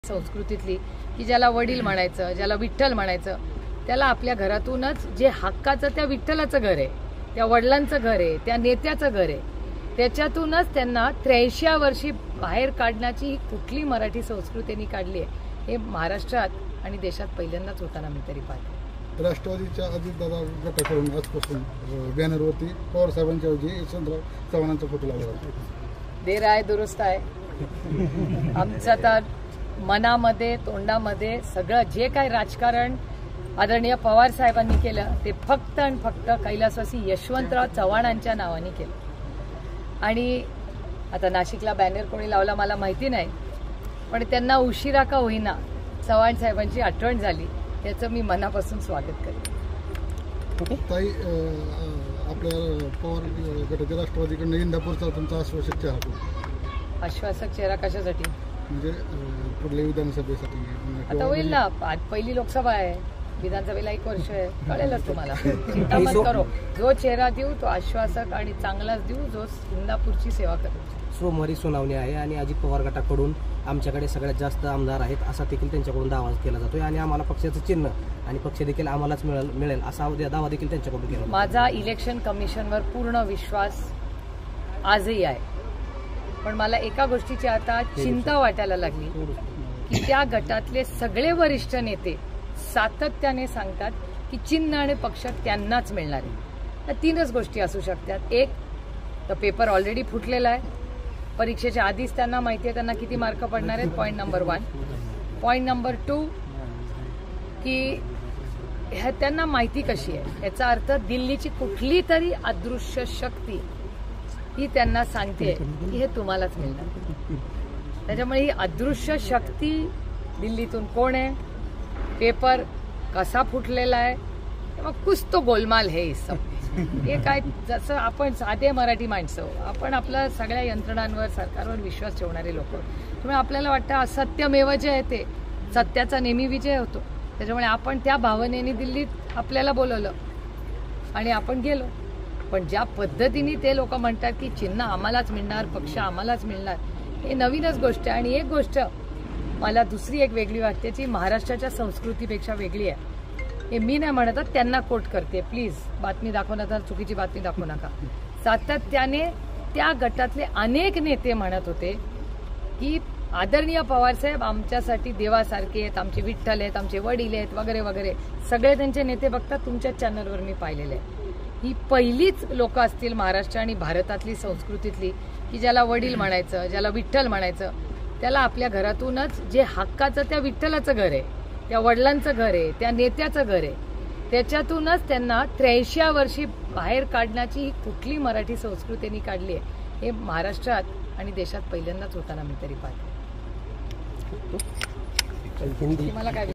संस्कृतीतली की ज्याला वडील म्हणायचं, ज्याला विठ्ठल म्हणायचं, त्याला आपल्या घरातूनच जे हक्काचं त्या विठ्ठलाचं घर आहे, त्या वडिलांचं घर आहे, त्या नेत्याचं घर आहे, त्याच्यातूनच त्यांना 83 वर्षी बाहेर काढण्याची ही कुठली मराठी संस्कृतीने काढली आहे हे महाराष्ट्रात आणि देशात पहिल्यांदाच होताना मी तरी पाहते. राष्ट्रवादीच्या अजितदादा गटाकडून आजपासून बॅनरवरती पवार साहेबांच्या ऐवजी यशवंतराव चव्हाणांचा फोटो लावला जातो. देर आहे दुरुस्त आहे. आमचं तर मनामध्ये तोंडामध्ये सगळं जे काही राजकारण आदरणीय पवार साहेबांनी केलं ते फक्त आणि फक्त कैलासवासी यशवंतराव चव्हाणांच्या नावाने केलं. आणि आता नाशिकला बॅनर कोणी लावला मला माहिती नाही, पण त्यांना उशिरा का होईना चव्हाण साहेबांची आठवण झाली, याचं मी मनापासून स्वागत करेन. ताई, आपल्या पवार गटाच्या राष्ट्रवादीकडनं इंदापूरचा तुमचा आश्वासक चेहरा. आश्वासक चेहरा कशासाठी? म्हणजे पुढल्या विधानसभेसाठी आता होईल ना. पहिली लोकसभा आहे, विधानसभेला 1 वर्ष आहे, कळेलच तुम्हाला. चिंता मत करो. जो चेहरा देऊ तो आश्वासक आणि चांगलाच देऊ, जो इंदापूरची सेवा करेल. सोमवारी सुनावणी आहे आणि अजित पवार गटाकडून आमच्याकडे सगळ्यात जास्त आमदार आहेत असा देखील त्यांच्याकडून दावा केला जातोय आणि आम्हाला पक्षाचं चिन्ह आणि पक्ष देखील आम्हालाच मिळेल असा दावा देखील त्यांच्याकडून केला. माझा इलेक्शन कमिशनवर पूर्ण विश्वास आजही आहे, पण मला एका गोष्टीची आता चिंता वाटायला लागली की त्या गटातले सगळे वरिष्ठ नेते सातत्याने सांगतात की चिन्ह आणि पक्ष त्यांनाच मिळणार आहे. त्या 3च गोष्टी असू शकतात. एक तर पेपर ऑलरेडी फुटलेला आहे, परीक्षेच्या आधीच त्यांना माहिती आहे त्यांना किती मार्क पडणार आहेत. Point number 1. पॉईंट नंबर 2 की त्यांना माहिती कशी आहे, याचा अर्थ दिल्लीची कुठली तरी अदृश्य शक्ती ही त्यांना सांगते की हे तुम्हालाच मिळणार. त्याच्यामुळे ही अदृश्य शक्ती दिल्लीतून कोण आहे, पेपर कसा फुटलेला आहे, मग कुछ तो गोलमाल है सब. हे काय, जसं आपण साधे मराठी माणसं, आपण आपल्या सगळ्या यंत्रणांवर सरकारवर विश्वास ठेवणारे लोक, त्यामुळे आपल्याला वाटतं असत्यमेव जे आहे ते सत्याचा नेहमी विजय होतो. त्याच्यामुळे आपण त्या भावनेने दिल्लीत आपल्याला बोलवलं आणि आपण गेलो. पण ज्या पद्धतीने ते लोक म्हणतात की चिन्ह आम्हालाच मिळणार, पक्ष आम्हालाच मिळणार, हे नवीनच गोष्ट आहे. आणि एक गोष्ट मला दुसरी एक वेगळी वाटते जी महाराष्ट्राच्या संस्कृतीपेक्षा वेगळी आहे. हे मी नाही म्हणत, त्यांना कोट करते. प्लीज बातमी दाखवू नका, चुकीची बातमी दाखवू नका. सातत्याने त्या गटातले अनेक नेते म्हणत होते की आदरणीय पवारसाहेब आमच्यासाठी देवासारखे आहेत, आमचे विठ्ठल आहेत, आमचे वडील आहेत, वगैरे वगैरे. सगळे त्यांचे नेते बघतात, तुमच्याच चॅनलवर मी पाहिलेले आहे. ही पहिलीच लोक असतील महाराष्ट्र आणि भारतातली संस्कृतीतली की ज्याला वडील म्हणायचं, ज्याला विठ्ठल म्हणायचं, त्याला आपल्या घरातूनच जे हक्काचं त्या विठ्ठलाचं घर आहे, त्या वडिलांचं घर आहे, त्या नेत्याचं घर आहे, त्याच्यातूनच त्यांना 83 वर्षी बाहेर काढण्याची ही कुठली मराठी संस्कृतीने काढली आहे हे महाराष्ट्रात आणि देशात पहिल्यांदाच होताना मी तरी पाहते. मला काय